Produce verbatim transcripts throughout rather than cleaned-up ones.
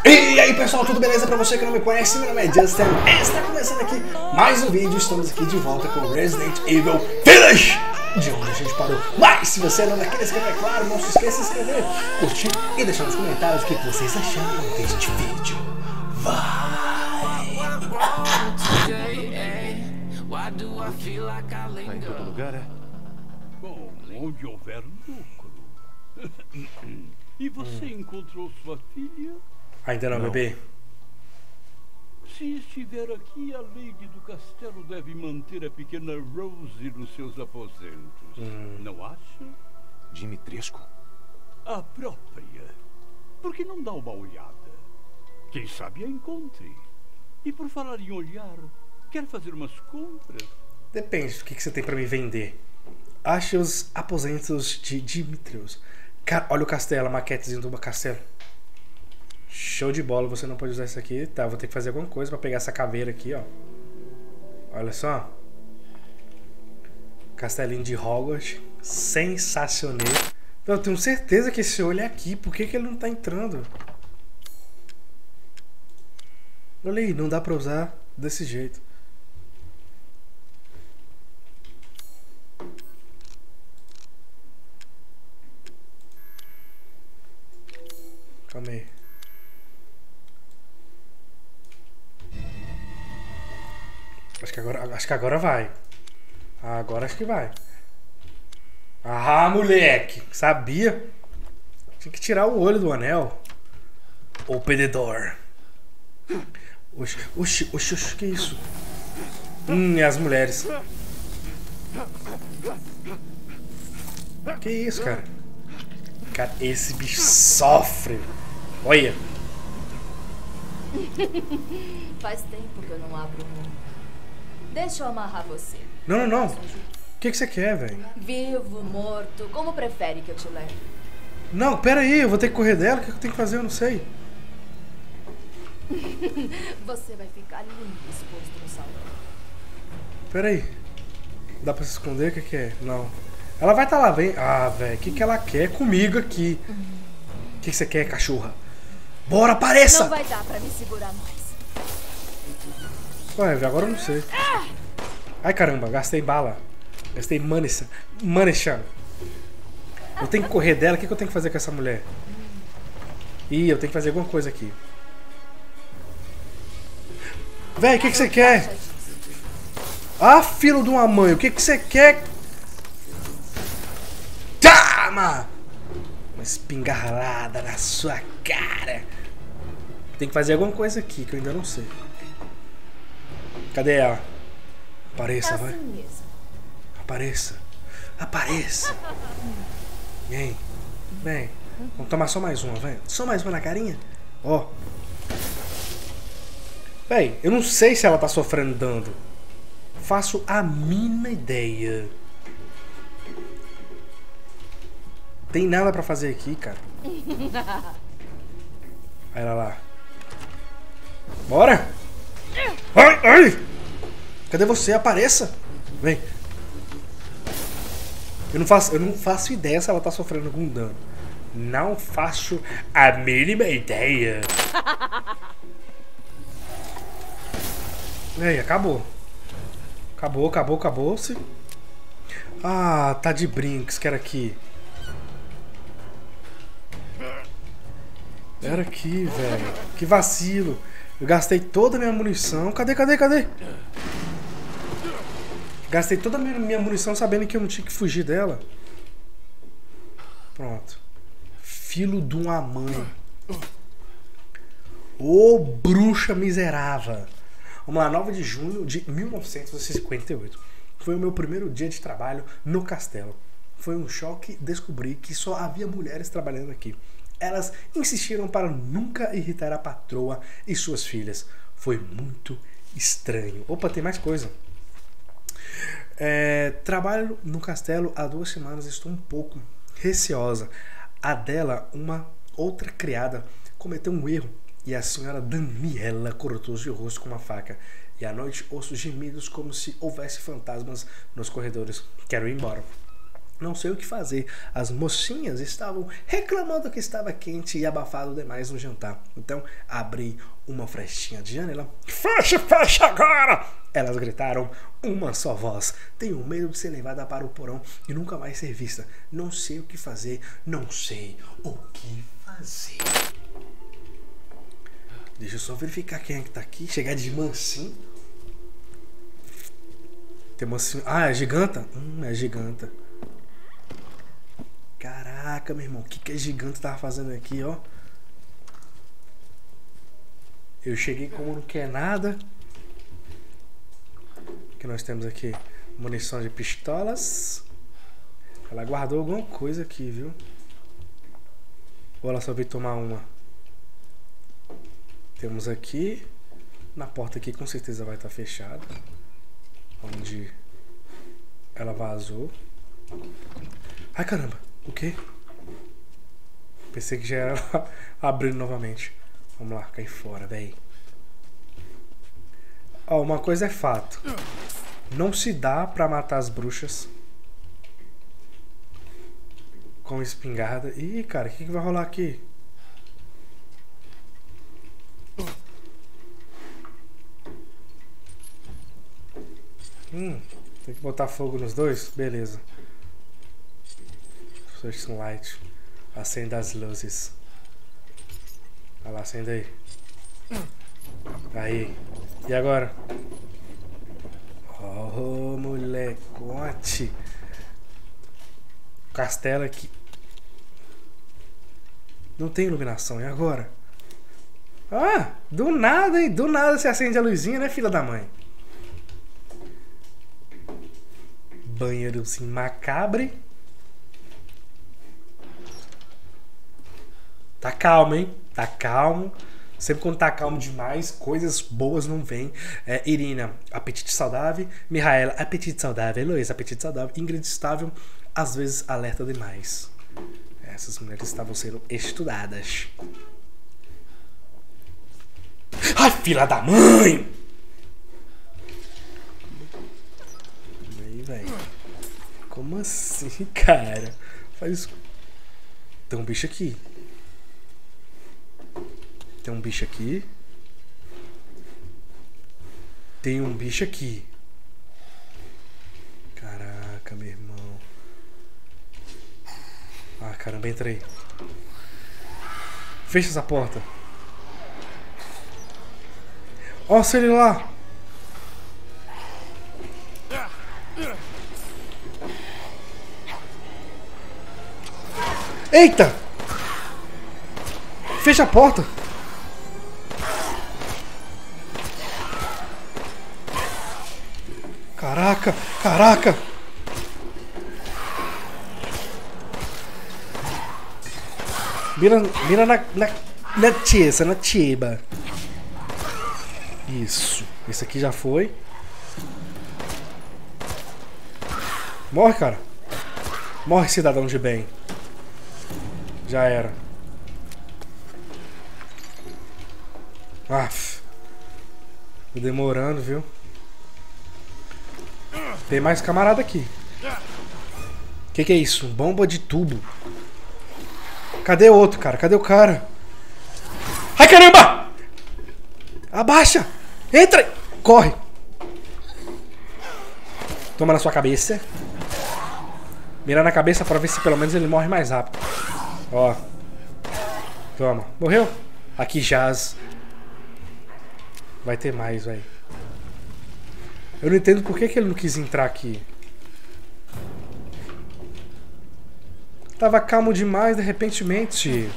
E aí pessoal, tudo beleza? Pra você que não me conhece, meu nome é Justin. Está começando aqui mais um vídeo. Estamos aqui de volta com Resident Evil Village, de onde a gente parou. Mas se você não quer inscrever, é claro, não se esqueça de se inscrever, curtir e deixar nos comentários o que vocês acharam deste vídeo. Vai! Tá em todo lugar, é? Bom, onde houver lucro. E você hum. encontrou sua filha? Ainda não, não, bebê. Se estiver aqui, a Lady do Castelo deve manter a pequena Rose nos seus aposentos. Hum. Não acha? Dimitrescu? A própria. Por que não dá uma olhada? Quem sabe a encontre. E por falar em olhar, quer fazer umas compras? Depende do que você tem pra me vender. Ache os aposentos de Dimitrios. Cara, olha o castelo, a maquetezinha do castelo. Show de bola, você não pode usar isso aqui. Tá, vou ter que fazer alguma coisa pra pegar essa caveira aqui, ó. Olha só. Castelinho de Hogwarts. Sensacional. Eu tenho certeza que esse olho é aqui. Por que que ele não tá entrando? Olha aí, não dá pra usar desse jeito. Calma aí. Acho que agora, acho que agora vai. Agora acho que vai. Ah, moleque! Sabia? Tinha que tirar o olho do anel. Open the door. Oxi, oxi, oxi, oxi, que isso? Hum, é as mulheres. Que isso, cara? Cara, esse bicho sofre. Olha. Faz tempo que eu não abro o mundo. Deixa eu amarrar você. Não, não, não. O que, que você quer, velho? Vivo, morto, como prefere que eu te leve? Não, pera aí, eu vou ter que correr dela. O que eu tenho que fazer? Eu não sei. Você vai ficar lindo exposto no salão. Pera aí. Dá pra se esconder? O que, que é? Não. Ela vai estar tá lá, vem. Ah, velho, o que, que ela quer comigo aqui? O uhum. que, que você quer, cachorra? Bora, apareça! Não vai dar pra me segurar mais. Ué, agora eu não sei. Ai, caramba, gastei bala. Gastei munição. Munição. Eu tenho que correr dela. O que, que eu tenho que fazer com essa mulher? Ih, eu tenho que fazer alguma coisa aqui. Véi, o que, que você quer? Ah, filho de uma mãe, o que, que você quer? Tama! Uma espingarrada na sua cara. Tem que fazer alguma coisa aqui que eu ainda não sei. Cadê ela? Apareça, vai. Apareça. Apareça. Vem. Vem. Vamos tomar só mais uma, vem. Só mais uma na carinha. Ó. Véi, eu não sei se ela tá sofrendo dano. Faço a mínima ideia. Tem nada pra fazer aqui, cara. Aí ela lá. Bora! Ai, ai! Cadê você? Apareça! Vem. Eu não faço, eu não faço ideia se ela tá sofrendo algum dano. Não faço a mínima ideia. Ei, acabou. Acabou, acabou, acabou-se. Ah, tá de brinks, que era aqui. Era aqui, velho. Que vacilo. Eu gastei toda a minha munição. Cadê, cadê, cadê? Gastei toda a minha, minha munição sabendo que eu não tinha que fugir dela. Pronto. Filho de uma mãe. Ô, bruxa miserável. Vamos lá, nove de junho de mil novecentos e cinquenta e oito. Foi o meu primeiro dia de trabalho no castelo. Foi um choque descobrir que só havia mulheres trabalhando aqui. Elas insistiram para nunca irritar a patroa e suas filhas. Foi muito estranho. Opa, tem mais coisa. É, trabalho no castelo há duas semanas e estou um pouco receosa. A dela, uma outra criada, cometeu um erro e a senhora Daniela cortou-se o rosto com uma faca. E à noite ouço gemidos como se houvesse fantasmas nos corredores. Quero ir embora. Não sei o que fazer. As mocinhas estavam reclamando que estava quente e abafado demais no jantar. Então, abri uma frestinha de janela. Fecha, fecha agora! Elas gritaram uma só voz. Tenho medo de ser levada para o porão e nunca mais ser vista. Não sei o que fazer. Não sei o que fazer. Deixa eu só verificar quem é que tá aqui. Chegar de mansinho. Tem mansinho. Ah, é giganta? Hum, é giganta. Caraca, meu irmão, o que, que a gigante tava fazendo aqui, ó? Eu cheguei como não quer nada. O que nós temos aqui? Munição de pistolas. Ela guardou alguma coisa aqui, viu? Ou ela só veio tomar uma? Temos aqui. Na porta aqui com certeza vai estar fechada. Onde ela vazou. Ai, caramba. O quê? Pensei que já era abrindo novamente. Vamos lá, cair fora, véi. Ó, uma coisa é fato. Não se dá pra matar as bruxas com espingarda. Ih, cara, o que, que vai rolar aqui? Hum, tem que botar fogo nos dois? Beleza. Switch light. Acenda as luzes. Olha lá, acenda aí. Aí. E agora? Oh, molecote. Castelo aqui. Não tem iluminação. E agora? Ah, do nada, hein? Do nada se acende a luzinha, né, filha da mãe? Banheiro assim macabre. Tá calmo, hein? Tá calmo. Sempre quando tá calmo demais, coisas boas não vêm. É, Irina, apetite saudável. Mihaela, apetite saudável. Heloísa, apetite saudável. Ingrid, estável. Às vezes, alerta demais. Essas mulheres estavam sendo estudadas. Ai, filha da mãe! Aí, velho. Como assim, cara? Faz... Tem um bicho aqui. Tem um bicho aqui. Tem um bicho aqui. Caraca, meu irmão. Ah, caramba, entrei. Fecha essa porta. Ó, o celular. Eita! Fecha a porta. Caraca, caraca. Mira, mira na, na, na tesa, na tiba. Isso. Esse aqui já foi. Morre, cara. Morre, cidadão de bem. Já era. Aff. Tô demorando, viu? Tem mais camarada aqui. Que que é isso? Bomba de tubo. Cadê o outro, cara? Cadê o cara? Ai, caramba! Abaixa! Entra! Corre! Toma na sua cabeça. Mira na cabeça pra ver se pelo menos ele morre mais rápido. Ó. Toma. Morreu? Aqui jaz. Vai ter mais, velho. Eu não entendo por que, que ele não quis entrar aqui. Tava calmo demais, de repentemente.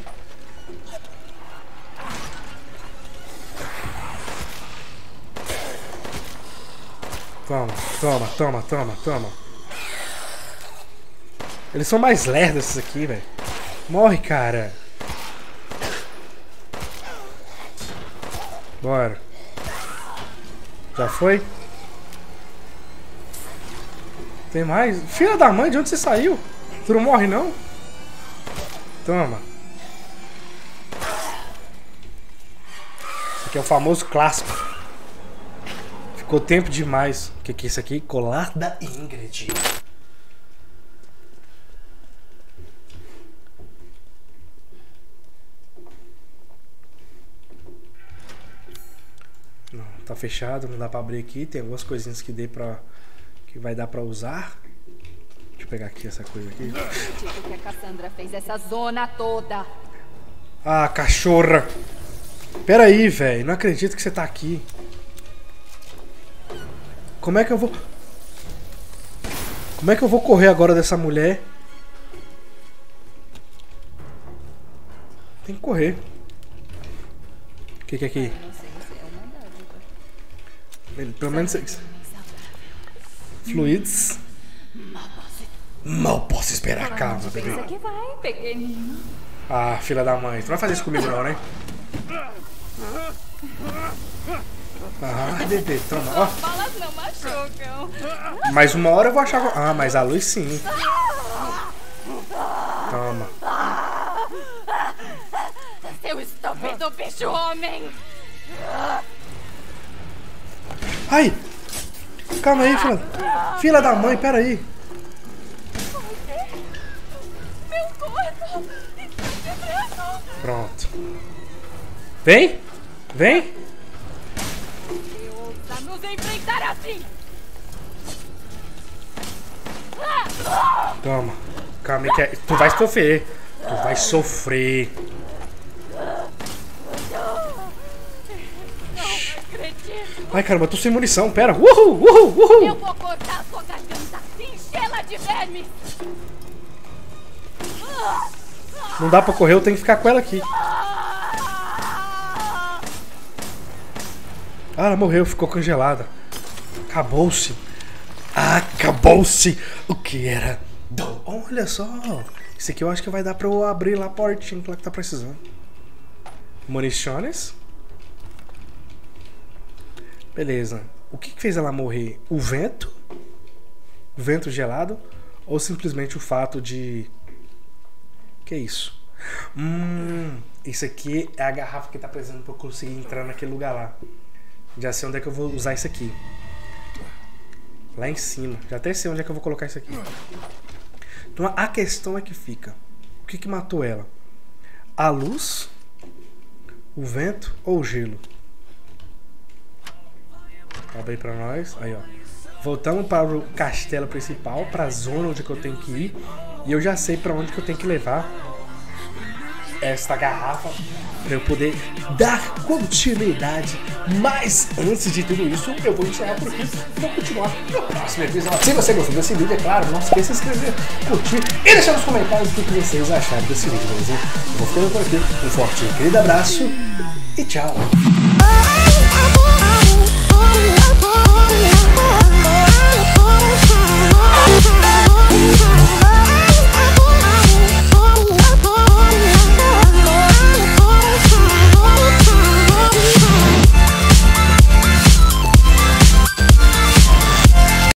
Toma, toma, toma, toma, toma. Eles são mais lerdos esses aqui, velho. Morre, cara. Bora. Já foi? Tem mais? Filha da mãe, de onde você saiu? Tu não morre, não? Toma. Esse aqui é o famoso clássico. Ficou tempo demais. O que, que é isso aqui? Colar da Ingrid. tá fechado, não dá pra abrir aqui. Tem algumas coisinhas que dê pra... que vai dar pra usar. Deixa eu pegar aqui essa coisa aqui. O que a Cassandra fez essa zona toda? Ah, cachorra! Pera aí, velho. Não acredito que você tá aqui. Como é que eu vou... Como é que eu vou correr agora dessa mulher? Tem que correr. O que que é aqui? Pelo menos... Fluidos. Mal posso esperar. Calma, bebê. Pensa que vai, pequenino. Ah, filha da mãe. Tu não vai fazer isso comigo não, né? Ah, bebê, toma. Ó. Balas não machucam. Mais uma hora eu vou achar... Ah, mas a luz sim. Toma. Seu estúpido bicho-homem. Ai! Calma aí, filha. Filha da mãe, pera aí. Meu corpo. Pronto. Vem! Vem! Ousa nos enfrentar assim. Toma. Calma aí, que é- tu vai sofrer. Tu vai sofrer. Ai, caramba, eu tô sem munição. Pera. Uhul, uhul, uhul. Eu vou cortar sua garganta e enchê-la de vermes. Não dá pra correr, eu tenho que ficar com ela aqui. Ah, ela morreu, ficou congelada. Acabou-se. Acabou-se. O que era? Do... Olha só. Isso aqui eu acho que vai dar pra eu abrir lá a portinha lá que tá precisando. Munições. Beleza. O que que fez ela morrer? O vento? O vento gelado? Ou simplesmente o fato de... Que é isso? Hum, isso aqui é a garrafa que tá precisando pra eu conseguir entrar naquele lugar lá. Já sei onde é que eu vou usar isso aqui. Lá em cima. Já até sei onde é que eu vou colocar isso aqui. Então a questão é que fica. O que que matou ela? A luz? O vento ou o gelo? Abre aí pra nós. Aí, ó. Voltamos para o castelo principal, para a zona onde que eu tenho que ir. E eu já sei para onde que eu tenho que levar esta garrafa para eu poder dar continuidade. Mas antes de tudo isso, eu vou encerrar por aqui e vou continuar no próximo episódio. Se você gostou desse vídeo, é claro, não esqueça de se inscrever, curtir e deixar nos comentários o que vocês acharam desse vídeo. Eu vou ficando por aqui. Um forte e querido abraço e tchau.